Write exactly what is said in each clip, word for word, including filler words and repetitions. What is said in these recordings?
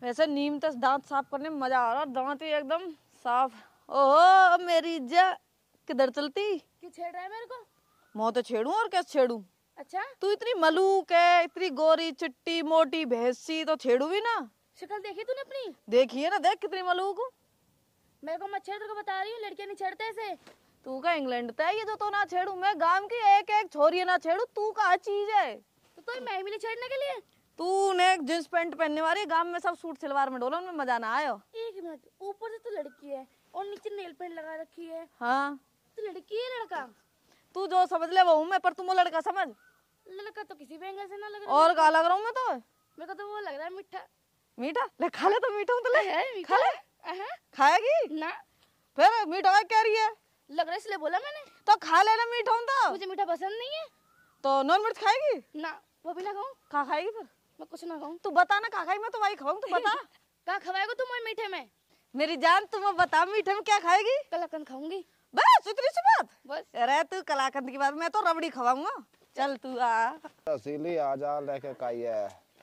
वैसे नीम तो दांत साफ करने में मजा आ रहा, दांत ही एकदम साफ। ओहो मेरी जा, किधर चलती? क्यों छेड़ रहा है मेरे को? मैं तो छेड़ू और कैसे छेड़ू? अच्छा तू इतनी मलूक है, इतनी गोरी चिट्टी मोटी भैंसी, तो छेड़ू भी ना। शक्ल देखी तूने अपनी? देखी है ना, देख कितनी मलूक हूँ। मेरे को मत छेड़, तेरे को बता रही हूँ, लड़कियां नहीं छेड़ते ऐसे। तू का इंग्लैंड था ये जो तो ना छेड़ू, मैं गांव की एक एक छोरी ना छेड़ू, तू का चीज है। तो, तो मैं भी नहीं छेड़ने के लिए। तूने जींस पैंट पहनने वाली, गांव में सब सूट सलवार में डोला, उनमें मजा ना आयो। एक मिनट, ऊपर से तो लड़की है और नीचे नेल पेंट लगा रखी है। हाँ तो लड़की है लड़का? तू जो समझ ले वो हूँ मैं, पर तुम वो लड़का समझ। लड़का तो किसी भी एंगल से ना लग रहा। और का लग रहा हूँ मैं तो? मेरे को तो वो लग रहा है मीठा। मीठा? ले खा ले, तो मीठा हूँ तो ले मीठा? खा ले। अहं। खाएगी ना, फिर मीठा है क्या रही है? लग रहा है इसलिए बोला मैंने। तो खा लेना, मीठा हूँ तो। मुझे मीठा पसंद नहीं है। तो नॉन वेज खाएगी? ना, वो भी ना खाऊं। खा खाएगी फिर? मैं कुछ ना खाऊं। तू बता ना, खा खाएगी, मैं तो वही खाऊंगी, तू बता। क्या खवाएगा तुम और मीठे में? मेरी जान तुम बता, मीठे में क्या खाएगी? कलाकंद खाऊंगी। बस इतनी सी बात? बस। अरे तू कलाकंद की बात, मैं तो रबड़ी खवाऊंगा। चल तू आ। रसीली आजा लेके काई है।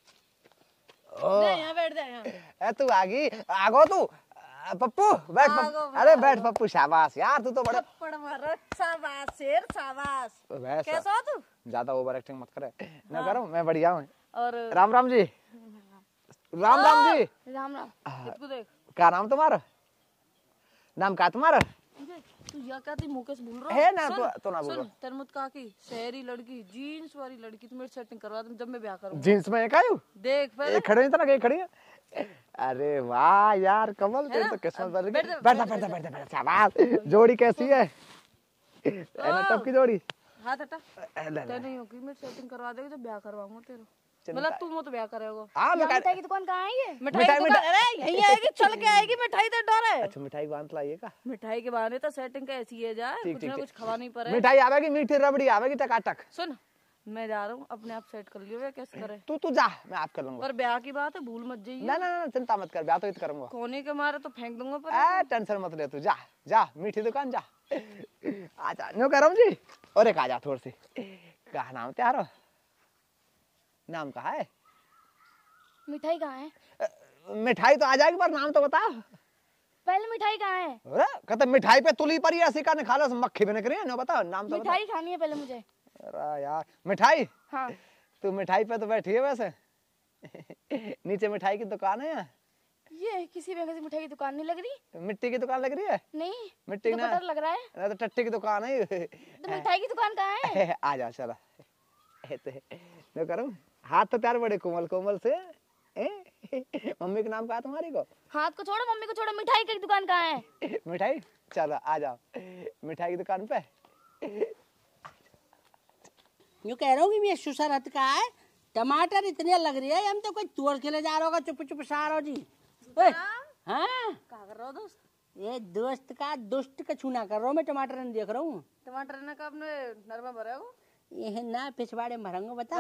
दे यहाँ बैठ, दे यहाँ। ए तू आगी आगो तू। पप्पू बैठ पप्पू। अरे बैठ पप्पू, शाबाश यार, तू तो बड़े थप्पड़ मारो। शाबाश शेर शाबाश। वैसा कैसा हो तू? ज्यादा ओवर एक्टिंग मत करे ना। हाँ। करो, मैं बढ़िया हूँ। और राम राम जी। राम राम जी। राम राम। इसको देख। क्या नाम तुम्हारा? नाम क्या तुम्हारा? तू या क्या थी मुकेश बोल रहा है ना? तो, तो ना बोलो। सुन, तरमुत काकी शहरी लड़की, जीन्स वाली लड़की, तुम्हें सेटिंग करवा दूं जब मैं ब्याह करूंगा। जीन्स में एक आयु देख पहले खड़े हैं इतना, खड़ी है। अरे वाह यार, कमल तेरी तो किस्मत बन गई। बैठ बैठ बैठ बैठ बैठ। शाबाश। जोड़ी कैसी है? तब की जोड़ी हाथ हटा। ते नहीं होगी, मैं सेटिंग करवा देगा जब ब्याह करवाऊंगा तेरा। मतलब तू मत ब्याह करेगा। हां, मिठाई की दुकान कहाँ है ये? मिठाई की दुकान अरे यहीं आएगी, चल के आएगी, मिठाई दे डर है। अच्छा मिठाई बांध लाइए का? मिठाई के बहाने तो सेटिंग का ऐसी है जाए, कुछ ना कुछ खवा नहीं पड़े। मिठाई आवेगी, मीठी रबड़ी आवेगी टकाटक। सुन, मैं जा रहा हूँ, अपने आप सेट कर लियो, या कैसे करे? तू तू जा, मैं आप कर लूंगा। पर ब्याह की बात है, भूल मत जाइए। ना ना ना, चिंता मत कर, ब्याह तो इत करूंगा। कोने के मारे तो फेंक दूंगा पर। ए टेंशन मत ले, तू जा जा, मीठी दुकान जा। आजा नो करम जी। और एक आजा थोड़ी सी। क्या नाम त्यारो? नाम कहा है? मिठाई कहाँ है? मिठाई तो आ जाएगी, पर नाम तो बता। पहले मिठाई कहाँ है? अरे कहते मिठाई पे तुली पड़ी ऐसी का खा लो, मक्खी बने करी है ना, बता नाम तो बता। मिठाई खानी है पहले मुझे। अरे यार मिठाई? हाँ। तू मिठाई पे तो बैठी है वैसे। नीचे मिठाई की दुकान है यहाँ। ये किसी भी मिठाई की दुकान नहीं लग रही। मिट्टी की दुकान लग रही है? नहीं, मिट्टी की ना लग रहा है। ना तो टट्टी की दुकान है। तो मिठाई की दुकान कहाँ है? आ जा चला। मैं करूँ हाथ तो त्यार बड़े कोमल कोमल से। ए? मम्मी का नाम कहा तुम्हारी को? हाथ को छोड़ो, मम्मी को छोड़ो, मिठाई की दुकान कहाँ है? मिठाई चलो आ जाओ मिठाई की दुकान पे। यूँ कह रहा हूँ कि मैं सुसरत का है, टमाटर इतने लग रही है, हम तो कोई तोड़ के ले जा रहा होगा चुप चुप सारो जी। हाँ क्या कर रहा हो दोस्त? ये दोस्त का दुष्ट का छूना कर रहा हूँ मैं, टमाटर नहीं देख रहा हूँ। टमाटर ने कब ने नरमा भरा हो? ये ना पिछवाड़े मरंगो बता।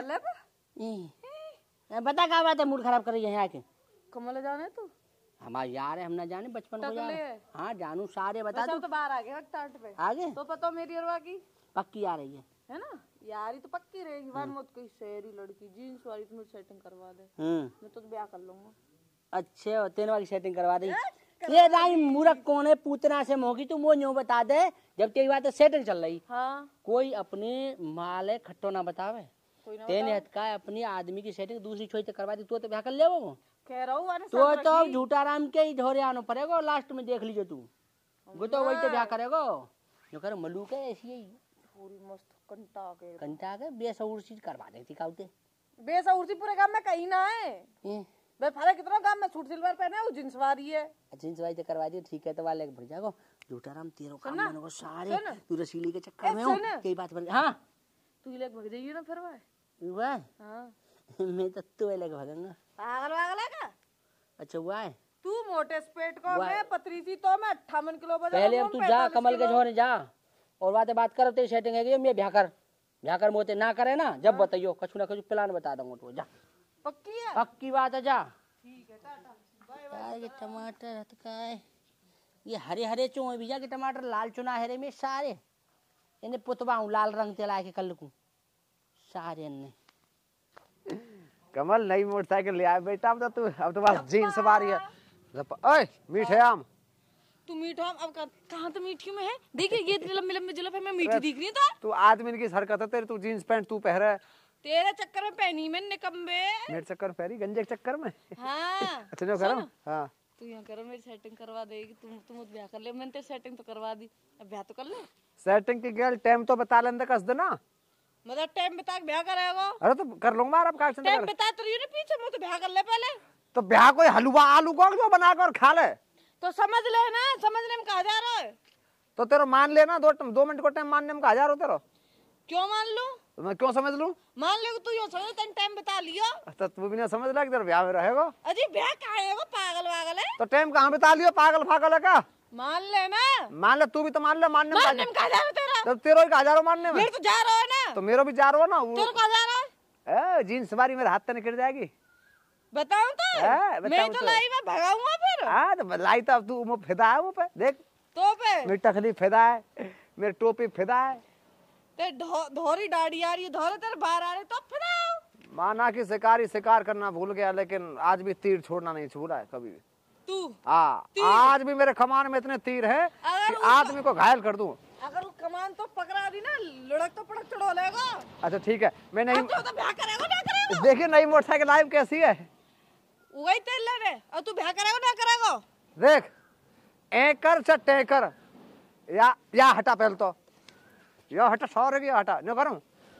ये बता क्या बात है, मूड खराब कर रही है यहाँ आके। कमल जाने तू? हमारे यार है, हम ना जाने बचपन को यार। हाँ जानू सारे बता दो। तो बाहर आ गए टाट पे आगे तो पता मेरी और की पक्की आ रही है है ना यार, ये तो पक्की रहेगी। वन मत कोई शहरी लड़की जीन्स वाली तुम्हें सेटिंग करवा दे, मैं तो ब्याह कर लूंगा। अच्छे तेन वाली सेटिंग करवा दी। ये राई मूर्ख कौन है पूतना से मोगी, तू वो न्यू बता दे जब तेरी बात सेटिंग चल रही। हाँ कोई अपने माले खट्टो ना बतावे, तेने का अपनी आदमी की सेटिंग दूसरी छोरी करवा दी, तो तो ब्याह कर ले वो। कह रहा हूँ तो तो झूठा राम के ही ढोरे आना पड़ेगा, लास्ट में देख लीजिए तू वो तो वही तो ब्याह करेगा। जो कर मलूक है ऐसी ही पूरी मस्त कंटा के कंटा के बेसउर चीज करवा देती काउते। बेसउर सी पूरे गांव में कहीं ना है। बे फारे कितना गांव में सूट सिलवार पहने वो जींस वाली है। जींस वाली तो करवा दी, ठीक है तो वाले भर जाओ। झूठा राम तेरो काम मैंने को सारे तू रसीली के चक्कर में हो कई बात बन। हां तू ही लग भग जाइए ना फिर वाह वाह। हां मैं तो तू लग भगूंगा पागल पागल का। अच्छा वाह तू मोटे स्पेट को, मैं पतली सी तो मैं अट्ठावन किलो बजा। पहले अब तू जा कमल के झोरे जा और बातें बात करो, तेरी सेटिंग है मैं ब्याह कर ब्याह कर मोते ना करे ना जब बताइयो कछु ना कछु प्लान बता दूंगा तू। जा पक्की है? पक्की बात है जा। ठीक है टाटा बाय बाय। ये टमाटर हत का है, ये हरे हरे चो है भैया के टमाटर, लाल चुना हरे में सारे इन्हें पुतवा हूँ लाल रंग तेला के कल को सारे ने। कमल नई मोटरसाइकिल ले आया बेटा। अब तो तू अब तो बस जीन्स सवारी है। ओए मीठे आम। तू मीठा अब कर, कहाँ तो मीठी में है? देखिए ये इतनी लंबी लंबी जुल्फ है, मैं मीठी दिख रही हूँ? तू आदमी की हरकत है तेरी। तू जीन्स पैंट तू पहरे। तेरे चक्कर में पहनी मैंने निकम्बे। मेरे चक्कर में पहरी गंजे के चक्कर में। हाँ अच्छा जो करो। हाँ तू यहाँ करो, मेरी सेटिंग करवा देगी। तुम तुम ब्याह कर ले। मैंने तेरी सेटिंग तो करवा दी, अब ब्याह तो कर ले। सेटिंग की गल टाइम तो बता लेंदे कस देना। मतलब टाइम बिता के ब्याह करेगा? अरे तो कर लूंगा अब का टाइम बिता तो रही है ना पीछे, मुझे ब्याह कर ले पहले। तो ब्याह कोई हलवा आलू को जो बनाकर खा ले तो समझ ले ना, समझने में कहा जा रहा है। तो तेरा मान लेना। दो दो मिनट को टाइम मानने में कहा जा रहा तेरा। क्यों मान लूं? तो मैं क्यों समझ लूं? मान ले तू यो समझ तेन टाइम बिता लियो। तो तू भी ना समझ रहा कि तेरा ब्याह में रहेगा। अजी ब्याह कहाँ है वो, पागल वागल है? तो टाइम कहाँ बिता लियो पागल फागल है का? मान ले ना। मान ले तू भी तो मान ले। मानने में मानने में कहा जा रहा है तेरा? तब तेरा ही कहा जा रहा मानने में। मेरे तो जा रहा है ना। तो मेरा भी जा रहा हो ना। तेरे कहा जा रहा है? ए जीन्स सवारी मेरे हाथ से निकल जाएगी। बताऊं तो? है, बताऊं मैं तो तो। लाई में भगाऊंगा फिर। हाँ तो लाई तो अब तू मुँह फिदा है मुँह पे देख। तो पे मेरी टकली फिदा है, मेरी टोपी फिदा है। ते धो, धोरी दाढ़ी आ रही है, धोरे तेरे बाहर आ रहे तो फिर माना कि शिकारी शिकार करना भूल गया, लेकिन आज भी तीर छोड़ना नहीं छोड़ा है कभी भी। तू हाँ आज भी मेरे कमान में इतने तीर हैं कि आदमी को घायल कर दूं। अगर वो कमान तो पकड़ा दी ना, लुढ़क तो पड़क चढ़ो लेगा। अच्छा ठीक है मैं नहीं। तो ब्याह करेगा ना करेगा? देखिए नई मोटरसाइकिल लाइव कैसी है। वही तेल लेने और तू ब्याह करेगा ना करेगा? देख एकर से टेकर या या हटा पहले तो या हटा सौ रही हटा न करूं।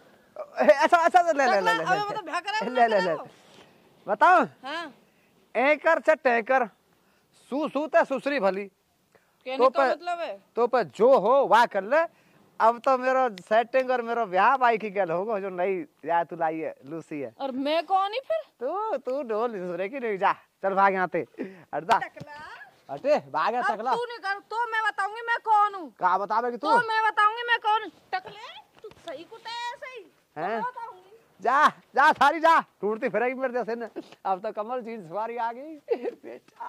ऐसा ऐसा ले ले ले ले ले ले ले बताओ। हाँ एकर से टेकर सू सूते सुसरी भली तो पे, मतलब है तो पे जो हो वाह कर ले। अब तो मेरा सेटिंग और मेरा ब्याह बाइक ही गल होगा जो नई या तू लाई है लूसी है। और मैं कौन ही फिर? तू तू ढोल दूसरे की नहीं। जा चल भाग यहाँ से हटदा हटे भाग अब टकला। तू नहीं कर तो मैं बताऊंगी मैं कौन हूँ। कहा बतावेगी तू? तो मैं बताऊंगी मैं कौन हूँ। टकले तू सही कुछ है ऐसे ही हैं? तो बताऊंगी। जा जा सारी जा टूटती फिरेगी मेरे जैसे न। अब तो कमल जीन्स सवारी आ गई बेटा।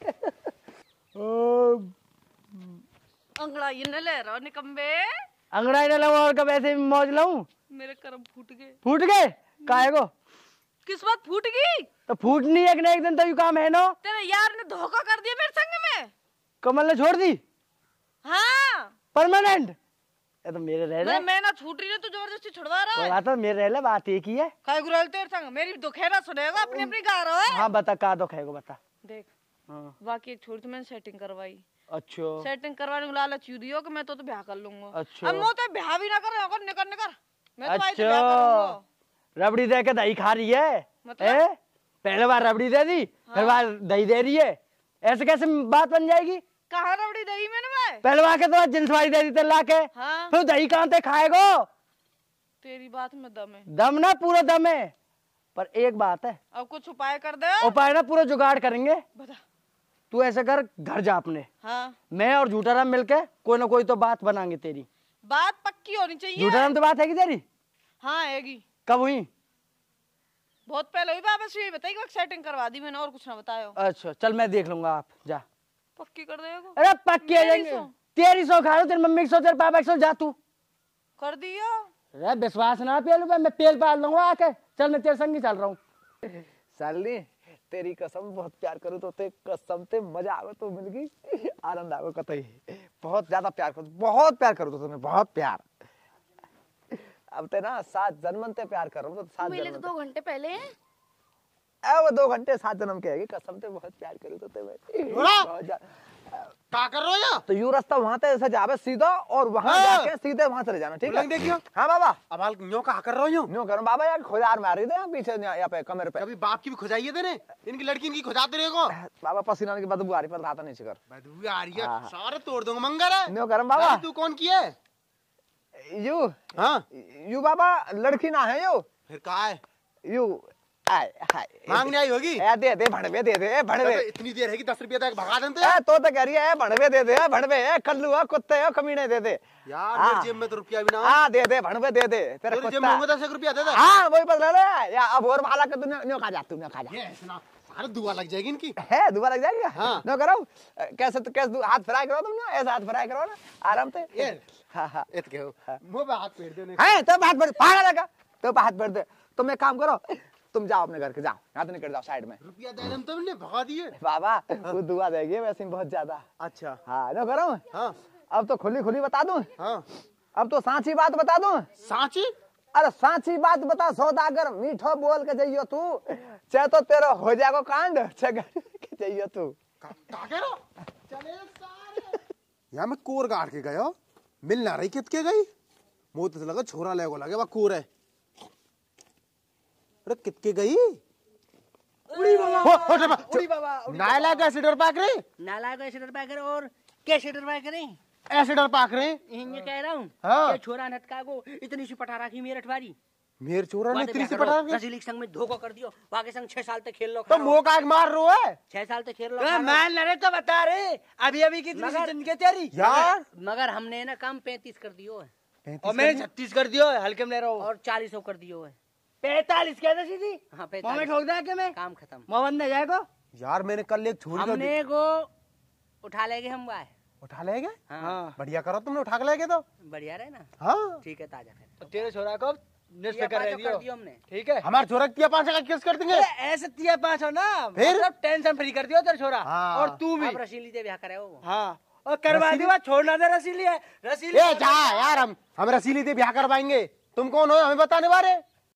अंगड़ाई न ले रहा निकम्बे। अंगड़ाई न लूं और कब ऐसे मौज लूं? मेरे कर्म फूट गए। फूट गए काहे को? किस्मत फूट गई तो फूटनी एक ना एक दिन तो काम है नो। तेरे यार ने धोखा कर दिया मेरे संग में। कमल ने छोड़ दी हाँ परमानेंट। ये तो मेरे रह मैं, मैं ना छूट रही है तो जबरदस्ती छुड़वा रहा है। बात तो मेरे रह बात एक ही है। काय गुराल तेरे संग मेरी दुखेरा सुनेगा अपनी अपनी गा रहा है। हाँ बता का दुख है बता। देख हाँ। बाकी एक छोड़ तो मैंने सेटिंग करवाई। अच्छा सेटिंग करवाने को लालच यूं दियो कि मैं तो तो ब्याह कर लूंगा। अच्छा। अब मैं तो ब्याह भी ना कर रहा हूं निकर निकर। मैं तो आई तो अच्छा। ब्याह करूंगा। रबड़ी दे के दही खा रही है मतलब? ए? पहले बार रबड़ी दे दी हाँ। फिर बार दही दे रही है। ऐसे कैसे बात बन जाएगी? कहाँ रबड़ी दही मैंने मैं? पहले बार के तो जिन्स वाली दे दी तेरे लाके। हाँ फिर दही कहाँ से खाएगो? तेरी बात में दम है। दम ना पूरा दम है पर एक बात है। अब कुछ उपाय कर दे। उपाय ना पूरा जुगाड़ करेंगे। बता। तू ऐसे कर घर जा अपने। हाँ मैं और झूठा राम मिलके कोई ना कोई तो बात बनाएंगे तेरी। बात पक्की होनी चाहिए। झूठा राम तो बात है कि तेरी? हाँ हैगी। कब हुई? बहुत पहले हुई बात। बस यही बताई कि सेटिंग करवा दी मैंने और कुछ ना बताया। अच्छा चल मैं देख लूंगा। आप जा। पक्की कर देगा? अरे पक्की आ मेरी जाएंगे। सौ। तेरी सौ खा लो तेरी मम्मी की सौ तेरे पापा की सौ। जा तू। कर दिया। अरे विश्वास ना पेल मैं पेल पाल लूंगा आके। चल मैं तेरे संग ही चल रहा हूँ। साली तेरी कसम बहुत प्यार करूँ तो ते कसम ते मजा आवे तो मिल गई आनंद आवे कतई। बहुत ज्यादा प्यार करूँ बहुत प्यार करूँ तो तुम्हें बहुत प्यार। अब ते ना सात जन्म ते प्यार कर रहा हूँ तो सात मिले तो जन्म दो घंटे पहले हैं। ए वो दो घंटे सात जन्म के है कसम ते बहुत प्यार करूँ तो तुम्हें। क्या कर रहे हो? तो यू रास्ता वहां से ऐसा जावे सीधा और वहां हाँ। जाके सीधे वहां चले जाना ठीक है? देखियो। हाँ बाबा। अब हाल न्यो कहा कर रहे हो? न्यू करो बाबा यार खुदार मार रही थे यहाँ पीछे यहाँ पे कमरे पे। कभी बाप की भी खुदाइए देने इनकी लड़की इनकी खुदाते रहेगो। बाबा पसीना की बदबू आ रही पर लाता नहीं शिकर। बदबू आ रही है हाँ। सारे तोड़ दूंगा मंगर है। न्यू करम बाबा। तू कौन की है? यू हाँ यू बाबा लड़की ना है यू फिर कहा है यू आय हाय मांगने आई होगी। ए दे दे भणवे दे दे भणवे। तो इतनी देर है कि दस रुपया तक भगा देते ए तो तो कह रही है भणवे दे दे भणवे ए कल्लू है कुत्ते है कमीने दे दे यार हाँ। मेरी जेब में तो रुपया भी ना हो। हां दे दे भणवे दे दे तेरा तेरी जेब में होगा कुत्ता। दस एक रुपया दे दे। हां वही बदला ले या अब और भाला के तू न्यो खा जा तू न्यो खा जा। ये सुना सारे दुआ लग जाएगी इनकी। है दोबारा लग जाएगा। हाँ। नो करो कैसे तो कैसे हाथ फ्राई करो तुम ना ऐसा हाथ फ्राई करो ना आराम से। ये हां हां इत के हो मुंह पे हाथ फेर देने। है तो हाथ फेर पागल लगा तो हाथ फेर दे। तुम एक काम करो तुम जाओ अपने घर के, जाओ यहाँ से निकल जाओ साइड में। रुपया दे देम तो मैंने भगा दिए। बाबा वो दुआ देगी वैसे ही बहुत ज्यादा। अच्छा हाँ नो करो। हाँ अब तो खुली खुली बता दूं, हाँ अब तो सांची बात बता दूं। सांची? अरे सांची बात बता सौदागर, मीठो बोल के जाइयो तू, चाहे तो तेरा हो जाएगा कांड, चाहे के जाइयो तू। का, का कह रहा? चले सारे यहाँ मैं कोर गाड़ के गयो, मिल ना रही कितके गई, मुझे तो लगा छोरा लेगो लगे वह कोर है। अरे कितके गई? उड़ी बाबा, हो, हो, हो, उड़ी बाबा, नायला का सीडर पाक रे, नाला का एसिडर पाकर और कैसे डर पाए करें? एसिडर पाक रे। ये कह रहा हूँ हाँ। ये छोरा नटका को इतनी सी पटा रखी मेरे अठवारी, मेरे छोरा ने वादे इतनी सी ब्याह पटा करो, के रसीली के संग में धोखा कर दियो, वाके संग छह साल तक खेल लो, तो मुंह का मार रो है छह साल तक खेल लो, तो मान रहे तो बता रहे अभी अभी कितनी मगर- सीजन के तेरी यार। मगर हमने ना काम पैंतीस कर दियो है और मैंने छत्तीस कर दियो हल्के में ले रहा हूँ और चालीस कर दियो है। पैतालीस कहते सीधी हाँ मोहम्मद पैंतालीस, ठोक दिया के मैं काम खत्म। मोहम्मद ने जाएगा यार मैंने कल एक छोरी को हमने को उठा लेंगे हम गाय। उठा लेगे। हाँ बढ़िया करो तुमने, उठा के लेगे तो। बढ़िया रहे ना, हाँ ठीक है ताजा फिर तो तेरे छोरा को निष्ठ ये कर पाँचों दियो कर दियो हमने। ठीक है। हमारे छोरा किया पांच का केस कर देंगे। अरे ऐसे तिया पाँच हो ना, फिर? मतलब टेंशन फ्री कर दियो तेरा छोरा। हाँ। और तू भी अब रसीली दे ब्याह करे वो। हाँ, और करवा दिया, छोड़ना दे रसीली है रसीली। ए जा यार, हम हम रसीली से ब्याह करवाएंगे, तुम कौन हो हमें बताने वाले?